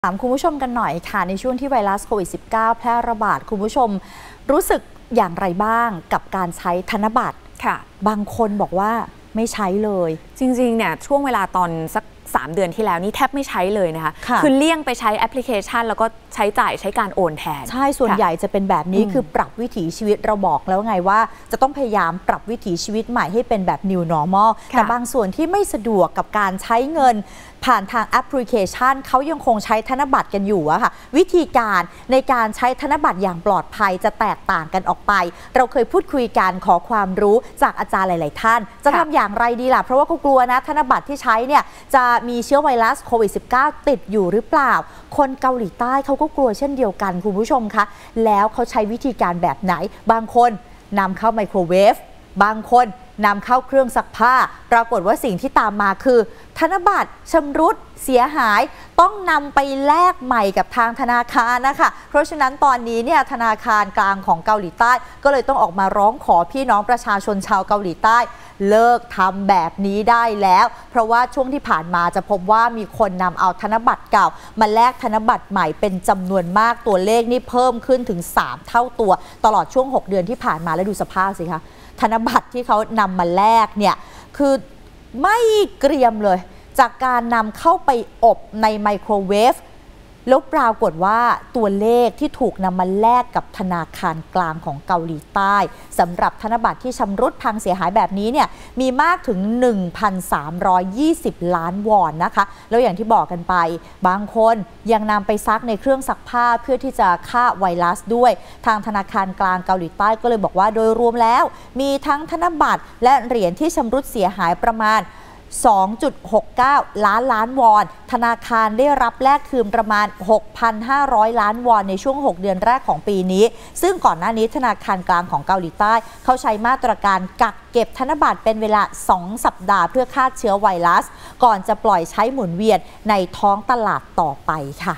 ถามคุณผู้ชมกันหน่อยค่ะในช่วงที่ไวรัสโควิด -19 แพร่ระบาดคุณผู้ชมรู้สึกอย่างไรบ้างกับการใช้ธนบัตรค่ะบางคนบอกว่าไม่ใช้เลยจริงๆเนี่ยช่วงเวลาตอนสัก3 เดือนที่แล้วนี่แทบไม่ใช้เลยนะคะคือเลี่ยงไปใช้แอปพลิเคชันแล้วก็ใช้จ่ายใช้การโอนแทนใช่ส่วนใหญ่จะเป็นแบบนี้คือปรับวิถีชีวิตเราบอกแล้วไงว่าจะต้องพยายามปรับวิถีชีวิตใหม่ให้เป็นแบบ New Normal แต่บางส่วนที่ไม่สะดวกกับการใช้เงินผ่านทางแอปพลิเคชันเขายังคงใช้ธนบัตรกันอยู่อะค่ะวิธีการในการใช้ธนบัตรอย่างปลอดภัยจะแตกต่างกันออกไปเราเคยพูดคุยกันขอความรู้จากอาจารย์หลายๆท่านจะทำอย่างไรดีล่ะเพราะว่าเขากลัวนะธนบัตรที่ใช้เนี่ยจะมีเชื้อไวรัสโควิด -19 ติดอยู่หรือเปล่าคนเกาหลีใต้เขาก็กลัวเช่นเดียวกันคุณผู้ชมคะแล้วเขาใช้วิธีการแบบไหนบางคนนำเข้าไมโครเวฟบางคนนำเข้าเครื่องซักผ้าปรากฏว่าสิ่งที่ตามมาคือธนบัตรชำรุดเสียหายต้องนำไปแลกใหม่กับทางธนาคารนะคะเพราะฉะนั้นตอนนี้เนี่ยธนาคารกลางของเกาหลีใต้ก็เลยต้องออกมาร้องขอพี่น้องประชาชนชาวเกาหลีใต้เลิกทำแบบนี้ได้แล้วเพราะว่าช่วงที่ผ่านมาจะพบว่ามีคนนำเอาธนบัตรเก่ามาแลกธนบัตรใหม่เป็นจำนวนมากตัวเลขนี่เพิ่มขึ้นถึง3 เท่าตัวตลอดช่วง6 เดือนที่ผ่านมาแล้วดูสภาพสิคะธนบัตรที่เขานำมาแลกเนี่ยคือไม่เกรียมเลยจากการนำเข้าไปอบในไมโครเวฟแล้วปรากฏว่าตัวเลขที่ถูกนำมาแลกกับธนาคารกลางของเกาหลีใต้สำหรับธนบัตรที่ชำรุดพังเสียหายแบบนี้เนี่ยมีมากถึง 1,320 ล้านวอนนะคะแล้วอย่างที่บอกกันไปบางคนยังนำไปซักในเครื่องซักผ้าเพื่อที่จะฆ่าไวรัสด้วยทางธนาคารกลางเกาหลีใต้ก็เลยบอกว่าโดยรวมแล้วมีทั้งธนบัตรและเหรียญที่ชำรุดเสียหายประมาณ2.69 ล้านวอนธนาคารได้รับแลกคืนประมาณ 6,500 ล้านวอนในช่วง6 เดือนแรกของปีนี้ซึ่งก่อนหน้านี้ธนาคารกลางของเกาหลีใต้เขาใช้มาตรการกักเก็บธนบัตรเป็นเวลา2 สัปดาห์เพื่อฆ่าเชื้อไวรัสก่อนจะปล่อยใช้หมุนเวียนในท้องตลาดต่อไปค่ะ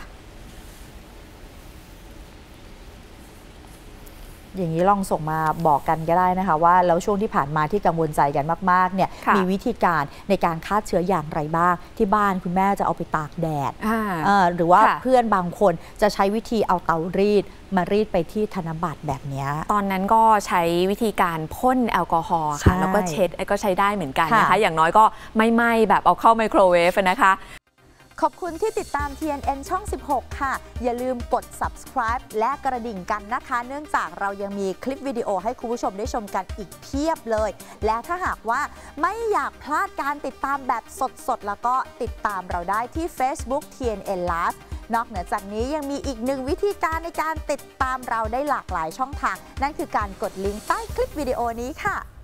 อย่างนี้ลองส่งมาบอกกันก็ได้นะคะว่าแล้วช่วงที่ผ่านมาที่กังวลใจกันมากๆเนี่ยมีวิธีการในการฆ่าเชื้ออย่างไรบ้างที่บ้านคุณแม่จะเอาไปตากแดดหรือว่าเพื่อนบางคนจะใช้วิธีเอาเตารีดมารีดไปที่ธนบัตรแบบนี้ตอนนั้นก็ใช้วิธีการพ่นแอลกอฮอล์ค่ะแล้วก็เช็ดก็ใช้ได้เหมือนกันนะคะอย่างน้อยก็ไม่ไหม้แบบเอาเข้าไมโครเวฟนะคะขอบคุณที่ติดตาม TNN ช่อง 16 ค่ะอย่าลืมกด subscribe และกระดิ่งกันนะคะเนื่องจากเรายังมีคลิปวิดีโอให้คุณผู้ชมได้ชมกันอีกเพียบเลยและถ้าหากว่าไม่อยากพลาดการติดตามแบบสดๆแล้วก็ติดตามเราได้ที่ Facebook TNN Live นอกเหนือจากนี้ยังมีอีกหนึ่งวิธีการในการติดตามเราได้หลากหลายช่องทางนั่นคือการกดลิงก์ใต้คลิปวิดีโอนี้ค่ะ